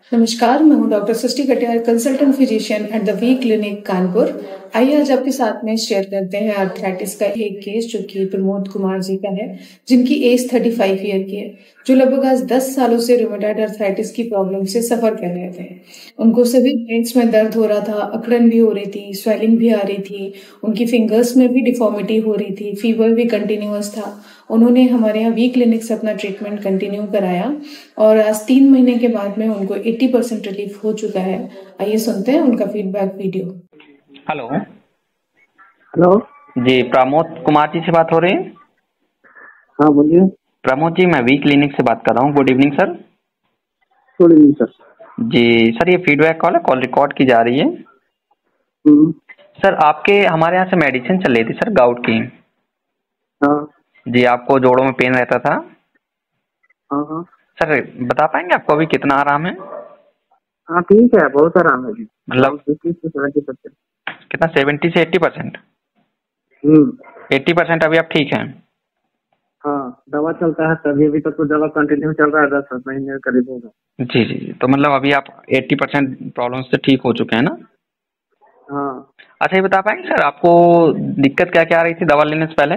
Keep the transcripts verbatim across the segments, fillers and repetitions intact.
नमस्कार, मैं हूं doctor Srishti Katiyar, consultant physician at the V clinic Kanpur. आइए आज आपके साथ में शेयर करते हैं आर्थराइटिस का एक केस जो कि प्रमोद कुमार जी का है, जिनकी एज पैंतीस ईयर की है, जो लगभग आज दस सालों से रूमेटॉइड आर्थराइटिस की प्रॉब्लम से सफर कर रहे थे। उनको सभी जॉइंट्स में दर्द हो रहा था, अकड़न भी हो रही थी, स्वेलिंग भी आ रही थी, उनकी फिंगर्स में भी डिफॉर्मिटी हो रही थी, फीवर भी कंटिन्यूअस था। उन्होंने हमारे यहाँ वी क्लिनिक से अपना ट्रीटमेंट कंटिन्यू कराया और आज तीन महीने के बाद में उनको अस्सी परसेंट रिलीफ हो चुका है। आइए सुनते हैं उनका फीडबैक वीडियो। हेलो हेलो जी, प्रमोद कुमार जी से बात हो रही है? हाँ बोलिए। प्रमोद जी, मैं वी क्लिनिक से बात कर रहा हूँ। Good evening sir. Good evening sir. जी सर, ये फीडबैक कॉल है, कॉल रिकॉर्ड की जा रही है। हम्म, सर आपके हमारे यहाँ से मेडिसिन चल रही थी सर, गाउट की। हाँ जी, आपको जोड़ों में पेन रहता था। हाँ हाँ सर बता पाएंगे आपको अभी कितना आराम है? हाँ ठीक है, बहुत आराम है जी। मतलब सेवेंटी परसेंट। कितना? सेवेंटी से एट्टी परसेंट? हम्म एट्टी परसेंट अभी आप ठीक हैं? हाँ, दवा चलता है तभी। अभी तक तो दवा कंटिन्यू चल रहा है, दस दस महीने के करीब होगा। जी जी जी, तो मतलब अभी आप एट्टी परसेंट प्रॉब्लम से ठीक हो चुके हैं ना? हाँ, अच्छा, ये बता पाएंगे सर आपको दिक्कत क्या क्या आ रही थी दवा लेने से पहले?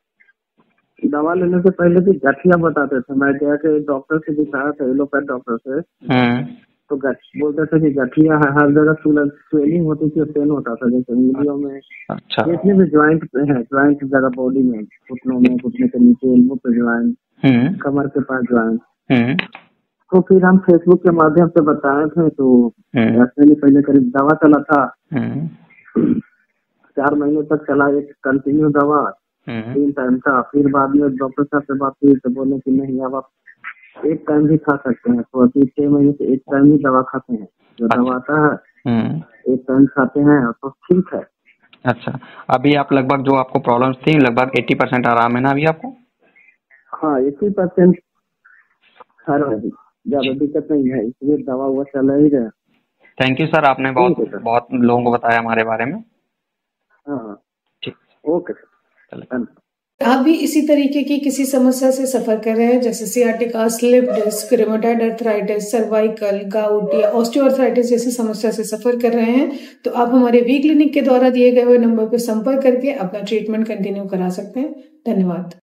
दवा लेने से पहले भी गठिया बताते थे। मैं गया के डॉक्टर से दिखाया था, एलोपैथ डॉक्टर से। हम्म तो गठ बोलते थे कि गठिया है, हर जगह स्वेलिंग होती थी, पेन होता था, जैसे उंगलियों में, अच्छा। जितने भी ज्वाइंट है, ज्वाइंट जगह बॉडी में, घुटनों में, घुटने के नीचे, एल्बो पे ज्वाइंट, हम्म कमर के पास ज्वाइंट। हम्म तो फिर हम फेसबुक के माध्यम से बताए थे, तो हम्म दस महीने पहले करीब दवा चला था। हम्म चार महीने तक चला, एक कंटिन्यू दवा हम्म तीन टाइम का। फिर बाद में डॉक्टर साहब से बात हुई तो बोले कि नहीं, अब आप एक टाइम भी खा सकते हैं। तो अभी छह महीने से एक टाइम ही दवा खाते हैं, जो दवा आता है हम्म एक टाइम खाते हैं, तो ठीक है। अच्छा, अभी आप लगभग जो आपको प्रॉब्लम्स थी लगभग एट्टी परसेंट आराम है ना अभी आपको? हाँ, एट्टी परसेंट हर अभी ज्यादा दिक्कत नहीं है, इसलिए दवा हुआ चला ही रहा। थैंक यू सर, आपने बहुत बहुत लोगों को बताया हमारे बारे में। हाँ ठीक, ओके सर, धन्यवाद। आप भी इसी तरीके की किसी समस्या से सफर कर रहे हैं, जैसे sciatica, slip disc, rheumatoid arthritis, cervical, gout या ऑस्टियोआर्थराइटिस जैसी समस्या से सफर कर रहे हैं, तो आप हमारे वी क्लिनिक के द्वारा दिए गए हुए नंबर पर संपर्क करके अपना ट्रीटमेंट कंटिन्यू करा सकते हैं। धन्यवाद।